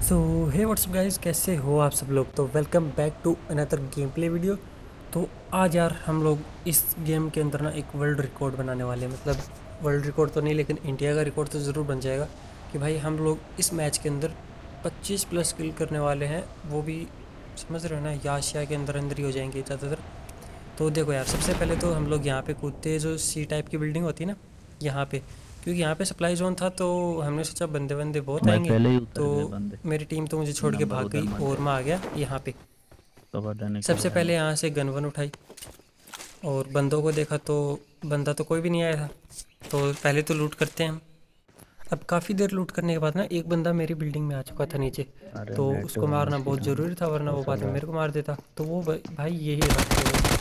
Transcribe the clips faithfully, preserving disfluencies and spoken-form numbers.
सो हे WhatsApp guys, कैसे हो आप सब लोग। तो welcome back to another game play video. तो आज यार हम लोग इस गेम के अंदर ना एक वर्ल्ड रिकॉर्ड बनाने वाले हैं। मतलब वर्ल्ड रिकॉर्ड तो नहीं, लेकिन इंडिया का रिकॉर्ड तो ज़रूर बन जाएगा कि भाई हम लोग इस मैच के अंदर पच्चीस प्लस किल करने वाले हैं। वो भी समझ रहे हो ना, याशिया के अंदर अंदर ही हो जाएंगे ज़्यादातर। तो देखो यार, सबसे पहले तो हम लोग यहाँ पे कूदते हैं, जो सी टाइप की बिल्डिंग होती है ना यहाँ पे, क्योंकि यहाँ पे सप्लाई जोन था। तो हमने सोचा बंदे बंदे बहुत भाई आएंगे। पहले ही तो उतर गए बंदे। मेरी टीम तो मुझे छोड़ के नंबर भाग उधर गई मत और दे। मैं आ गया यहाँ पे। कवर देने के लिए सबसे आया पहले हूँ। यहाँ से गन वन उठाई और बंदों को देखा तो बंदा तो कोई भी नहीं आया था। तो पहले तो लूट करते हैं हम। अब काफ़ी देर लूट करने के बाद ना एक बंदा मेरी बिल्डिंग में आ चुका था नीचे। अरे तो नेट उसको वन मारना सी बहुत वन ज़रूरी था, वरना वो कौशल बाद में राज। मेरे को मार देता। तो वो भाई भाई यही रहा।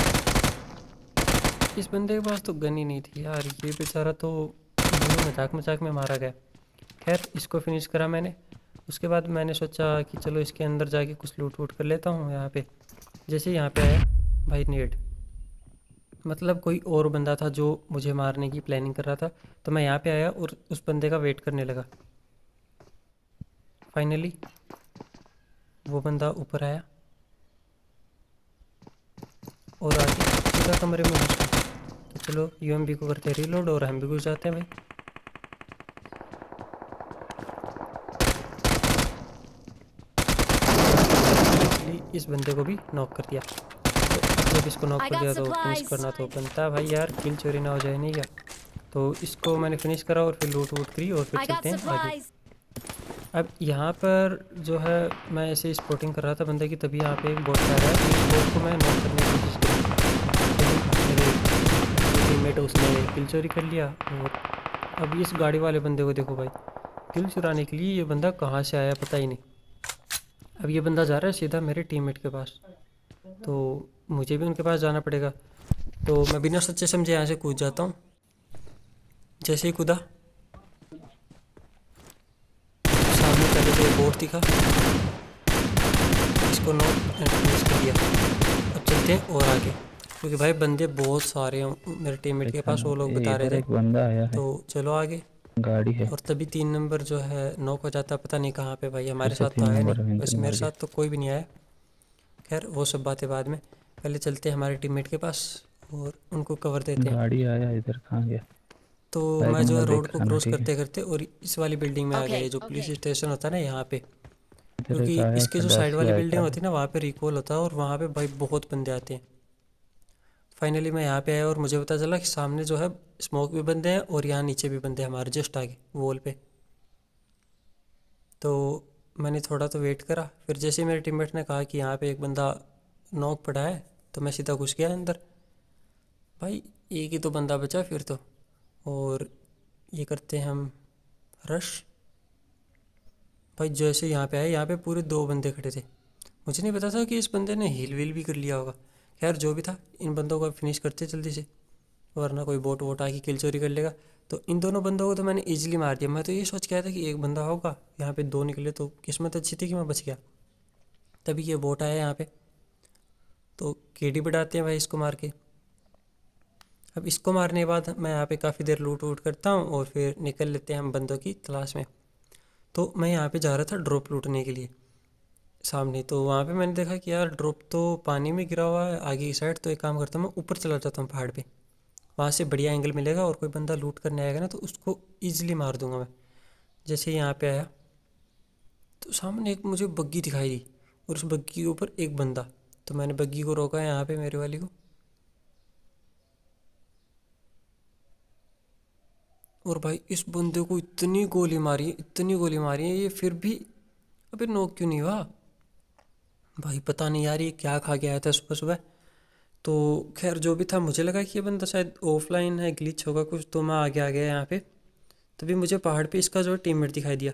इस बंदे के पास तो गन ही नहीं थी यार, ये बेचारा तो यूं मजाक मजाक में मारा गया। खैर इसको फिनिश करा मैंने। उसके बाद मैंने सोचा कि चलो इसके अंदर जाके कुछ लूट वूट कर लेता हूँ यहाँ पे। जैसे यहाँ पे आया भाई नेड, मतलब कोई और बंदा था जो मुझे मारने की प्लानिंग कर रहा था। तो मैं यहाँ पे आया और उस बंदे का वेट करने लगा। फाइनली वो बंदा ऊपर आया और आके सीधा कमरे में घुस गया। तो चलो यूएमबी को करते हैं रीलोड और हम भी घुस जाते हैं भाई। एक्चुअली इस बंदे को भी नॉक कर दिया। तो अब जब इसको नॉक I कर got दिया तो फिनिश supplies. करना तो बनता है भाई यार, किल चोरी ना हो जाए, नहीं क्या। तो इसको मैंने फिनिश करा और फिर लूट वूट करी और फिर I got चलते हैं आगे। supplies. अब यहाँ पर जो है मैं ऐसे स्पॉटिंग कर रहा था बंदे की, तभी यहाँ पे एक बोट आ रहा है। इस बोट को मैं नॉक करने की कोशिश करी, लेकिन मेरे टीममेट उसने किल चोरी कर लिया। और अब इस गाड़ी वाले बंदे को देखो भाई, किल चुराने के लिए ये बंदा कहाँ से आया पता ही नहीं। अब ये बंदा जा रहा है सीधा मेरे टीममेट के पास, तो मुझे भी उनके पास जाना पड़ेगा। तो मैं बिना सोचे समझे यहाँ से कूद जाता हूँ। जैसे ही कूदा, सामने पहले तो एक बोट दिखा, इसको नॉक एंड फिनिश कर दिया। अब चलते हैं और आगे, क्योंकि भाई बंदे बहुत सारे हैं मेरे टीममेट के देखा पास, ना, वो लोग ये बता रहे इधर थे। एक बंदा आया है। तो चलो आगे। गाड़ी है। और तभी तीन नंबर जो है नॉक हो जाता, पता नहीं कहाँ पे भाई, फिर हमारे से साथ तो तीन आया नहीं। नंबर में वैसे मर मेरे गया। साथ तो कोई भी नहीं आया। खैर वो सब बातें बाद में, पहले चलते हैं हमारे टीममेट के पास और उनको कवर देते हैं। गाड़ी आया इधर, कहाँ गया? तो मैं बैग जो है नंबर रोड देख को रहा ना, क्रॉस ठीक है। करते करते और इस वाली बिल्डिंग में आ गए, Okay, जो पुलिस okay. स्टेशन होता है ना यहाँ पे। इधर एक क्योंकि आया, इसके जो साइड खलासी वाली आया बिल्डिंग था। होती है ना, वहाँ पे रिकॉल होता है और वहाँ पे भाई बहुत बंदे आते हैं। फाइनली मैं यहाँ पे आया और मुझे पता चला कि सामने जो है स्मोक भी बंदे हैं और यहाँ नीचे भी बंदे हैं हमारे जस्ट आगे वॉल पे। तो मैंने थोड़ा तो वेट करा, फिर जैसे ही मेरे टीममेट ने कहा कि यहाँ पे एक बंदा नॉक पड़ा है, तो मैं सीधा घुस गया अंदर। भाई एक ही तो बंदा बचा फिर तो। और ये करते हैं हम रश। भाई जैसे यहाँ पे आए, यहाँ पे पूरे दो बंदे खड़े थे। मुझे नहीं पता था कि इस बंदे ने हील वील भी कर लिया होगा। खैर जो भी था, इन बंदों को फिनिश करते जल्दी से, वरना कोई बोट वोट आके किल चोरी कर लेगा। तो इन दोनों बंदों को तो मैंने इजीली मार दिया। मैं तो ये सोच के आया था कि एक बंदा होगा, यहाँ पे दो निकले तो किस्मत अच्छी थी कि मैं बच गया। तभी ये बोट आया यहाँ पे, तो केडी बढ़ाते हैं भाई इसको मार के। अब इसको मारने के बाद मैं यहाँ पे काफ़ी देर लूट वूट करता हूँ और फिर निकल लेते हैं हम बंदों की तलाश में। तो मैं यहाँ पे जा रहा था ड्रॉप लूटने के लिए सामने। तो वहाँ पे मैंने देखा कि यार ड्रॉप तो पानी में गिरा हुआ है आगे की साइड। तो एक काम करता हूँ, मैं ऊपर चला जाता हूँ पहाड़ पे, वहाँ से बढ़िया एंगल मिलेगा और कोई बंदा लूट करने आएगा ना तो उसको ईजिली मार दूंगा मैं। जैसे ही यहाँ पे आया तो सामने एक मुझे बग्गी दिखाई दी और उस बग्गी के ऊपर एक बंदा। तो मैंने बग्गी को रोका यहाँ पे, मेरे वाली को। और भाई इस बंदे को इतनी गोली मारी है, इतनी गोली मारी है, ये फिर भी अबे नॉक क्यों नहीं हुआ। भाई पता नहीं यार ये क्या खा के आया था सुबह सुबह। तो खैर जो भी था, मुझे लगा कि ये बंदा शायद ऑफलाइन है, ग्लिच होगा कुछ। तो मैं आगे आ गया यहाँ पे, तभी मुझे पहाड़ पे इसका जो टीममेट दिखाई दिया।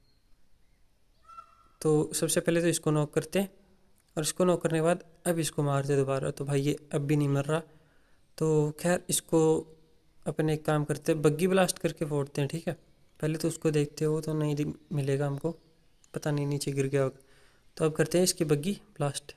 तो सबसे पहले तो इसको नॉक करते हैं और इसको नॉक करने के बाद अब इसको मारते दोबारा। तो भाई ये अब भी नहीं मर रहा। तो खैर इसको अपने एक काम करते हैं, बग्गी ब्लास्ट करके फोड़ते हैं, ठीक है। पहले तो उसको देखते हो तो नहीं दि- मिलेगा हमको, पता नहीं नीचे गिर गया होगा। तो अब करते हैं इसकी बग्गी ब्लास्ट।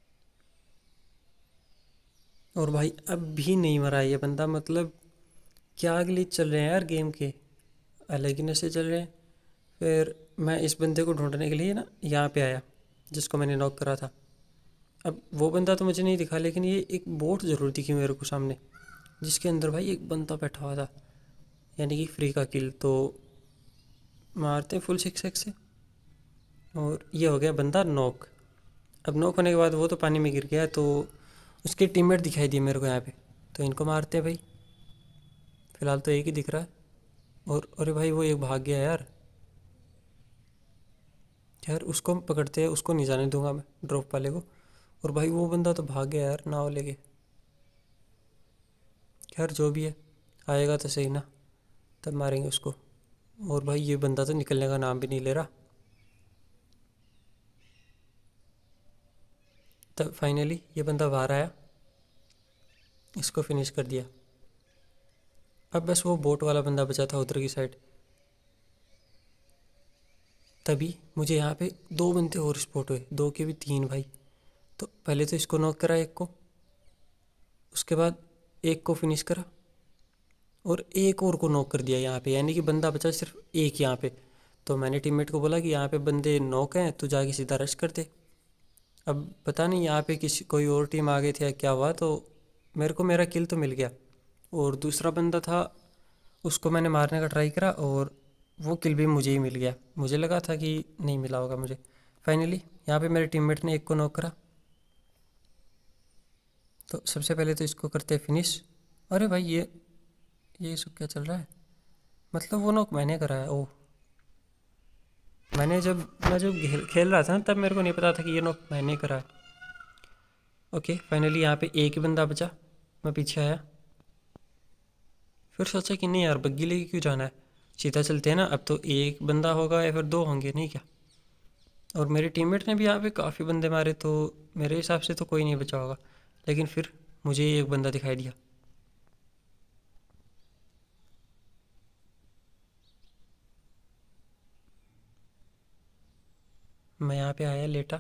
और भाई अब भी नहीं मरा ये बंदा, मतलब क्या ग्लिच चल रहे हैं यार गेम के, अलग ही नशे चल रहे हैं। फिर मैं इस बंदे को ढूंढने के लिए ना यहाँ पे आया जिसको मैंने नॉक करा था। अब वो बंदा तो मुझे नहीं दिखा, लेकिन ये एक बोट ज़रूर दिखी मेरे को सामने, जिसके अंदर भाई एक बंदा बैठा हुआ था, यानी कि फ्री का किल। तो मारते हैं फुल सिक्स एक्स से, और ये हो गया बंदा नॉक। अब नॉक होने के बाद वो तो पानी में गिर गया, तो उसके टीममेट दिखाई दिए मेरे को यहाँ पे, तो इनको मारते हैं भाई। फिलहाल तो एक ही दिख रहा है। और अरे भाई वो एक भाग गया यार। यार उसको हम पकड़ते हैं, उसको नहीं जाने दूंगा मैं, ड्रॉप वाले को। और भाई वो बंदा तो भाग गया यार नाव लेके। खैर जो भी है, आएगा तो सही ना, तब मारेंगे उसको। और भाई ये बंदा तो निकलने का नाम भी नहीं ले रहा। तब फाइनली ये बंदा बाहर आया, इसको फिनिश कर दिया। अब बस वो बोट वाला बंदा बचा था उधर की साइड। तभी मुझे यहाँ पे दो बंदे और स्पॉट हुए, दो के भी तीन भाई। तो पहले तो इसको नॉक करा एक को, उसके बाद एक को फिनिश करा, और एक और को नॉक कर दिया यहाँ पे, यानी कि बंदा बचा सिर्फ एक यहाँ पे। तो मैंने टीममेट को बोला कि यहाँ पे बंदे नॉक हैं, तो जाके सीधा रश कर दे। अब पता नहीं यहाँ पे किसी कोई और टीम आ गई थी या क्या हुआ, तो मेरे को मेरा किल तो मिल गया। और दूसरा बंदा था, उसको मैंने मारने का ट्राई करा, और वो किल भी मुझे ही मिल गया। मुझे लगा था कि नहीं मिला होगा मुझे। फाइनली यहाँ पे मेरे टीममेट ने एक को नॉक करा। तो सबसे पहले तो इसको करते हैं फिनिश। अरे भाई ये ये सब क्या चल रहा है, मतलब वो नॉक मैंने करा है। ओह, मैंने जब मैं जब खेल खेल रहा था ना, तब मेरे को नहीं पता था कि ये नॉक मैंने करा है। ओके फाइनली यहाँ पे एक ही बंदा बचा, मैं पीछे आया। फिर सोचा कि नहीं यार बग्गी लेके क्यों जाना है, सीधा चलते हैं ना। अब तो एक बंदा होगा या फिर दो होंगे, नहीं क्या। और मेरे टीममेट ने भी यहाँ पे काफ़ी बंदे मारे, तो मेरे हिसाब से तो कोई नहीं बचा होगा। लेकिन फिर मुझे एक बंदा दिखाई दिया। मैं यहाँ पे आया लेटा,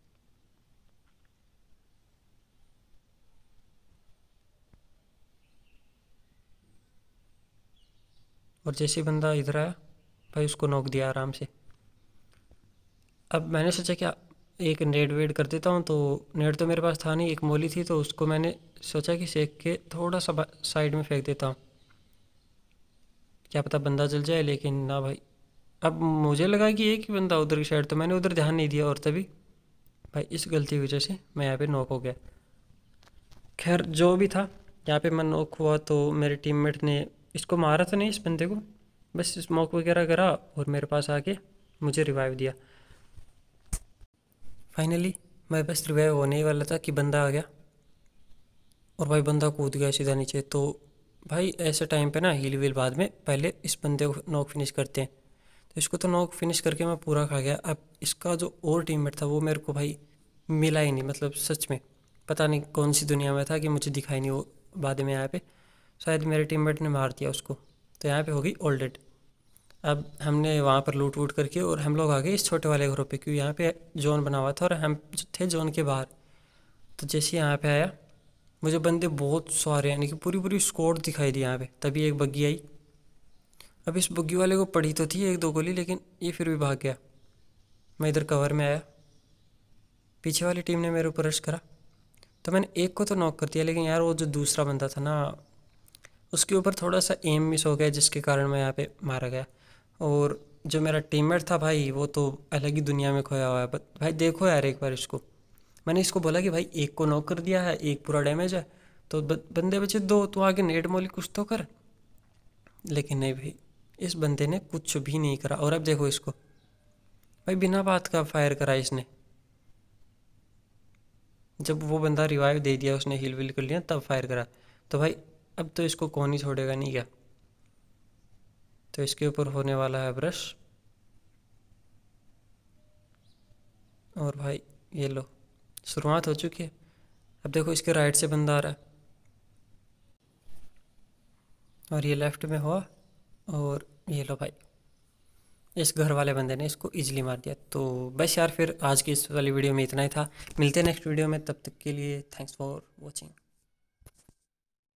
और जैसे ही बंदा इधर आया भाई उसको नॉक दिया आराम से। अब मैंने सोचा क्या एक नेट वेट कर देता हूँ, तो नेट तो मेरे पास था नहीं, एक मोली थी, तो उसको मैंने सोचा कि सेक के थोड़ा सा साइड में फेंक देता हूँ, क्या पता बंदा जल जाए। लेकिन ना भाई, अब मुझे लगा कि एक ही बंदा उधर की साइड, तो मैंने उधर ध्यान नहीं दिया, और तभी भाई इस गलती की वजह से मैं यहाँ पे नॉक हो गया। खैर जो भी था, यहाँ पे मैं नॉक हुआ, तो मेरे टीममेट ने इसको मारा तो नहीं इस बंदे को, बस स्मोक वगैरह करा और मेरे पास आके मुझे रिवाइव दिया। फाइनली मैं बस रिवाइव होने ही वाला था कि बंदा आ गया, और भाई बंदा कूद गया सीधा नीचे। तो भाई ऐसे टाइम पे ना हील वील बाद में, पहले इस बंदे को नॉक फिनिश करते हैं। तो इसको तो नॉक फिनिश करके मैं पूरा खा गया। अब इसका जो और टीममेट था वो मेरे को भाई मिला ही नहीं, मतलब सच में पता नहीं कौन सी दुनिया में था कि मुझे दिखाई नहीं वो। बाद में यहाँ पे शायद मेरे टीममेट ने मार दिया उसको, तो यहाँ पे हो गई ऑल्डेड। अब हमने वहाँ पर लूट वूट करके और हम लोग आ गए इस छोटे वाले घरों पे, क्योंकि यहाँ पे जोन बना हुआ था और हम थे जोन के बाहर। तो जैसे यहाँ पे आया, मुझे बंदे बहुत सारे, यानी कि पूरी पूरी स्क्वाड दिखाई दी यहाँ पे। तभी एक बग्गी आई। अब इस बग्गी वाले को पड़ी तो थी एक दो गोली, लेकिन ये फिर भी भाग गया। मैं इधर कवर में आया, पीछे वाली टीम ने मेरे ऊपर रश करा, तो मैंने एक को तो नॉक कर दिया। लेकिन यार वो जो दूसरा बंदा था ना, उसके ऊपर थोड़ा सा एम मिस हो गया, जिसके कारण मैं यहाँ पे मारा गया। और जो मेरा टीममेट था भाई, वो तो अलग ही दुनिया में खोया हुआ है। बट भाई देखो यार एक बार इसको, मैंने इसको बोला कि भाई एक को नॉक कर दिया है, एक पूरा डैमेज है, तो ब- बंदे बचे दो, तो आगे नेट मोली कुछ तो कर। लेकिन नहीं भाई, इस बंदे ने कुछ भी नहीं करा। और अब देखो इसको, भाई बिना बात का फायर करा इसने। जब वो बंदा रिवाइव दे दिया, उसने हिल विल कर लिया, तब फायर करा। तो भाई अब तो इसको कौन ही छोड़ेगा, नहीं क्या। तो इसके ऊपर होने वाला है ब्रश। और भाई ये लो, शुरुआत हो चुकी है। अब देखो इसके राइट से बंदा आ रहा है, और ये लेफ्ट में हुआ, और ये लो भाई, इस घर वाले बंदे ने इसको इजीली मार दिया। तो बस यार, फिर आज की इस वाली वीडियो में इतना ही था। मिलते हैं नेक्स्ट वीडियो में, तब तक के लिए थैंक्स फॉर वॉचिंग।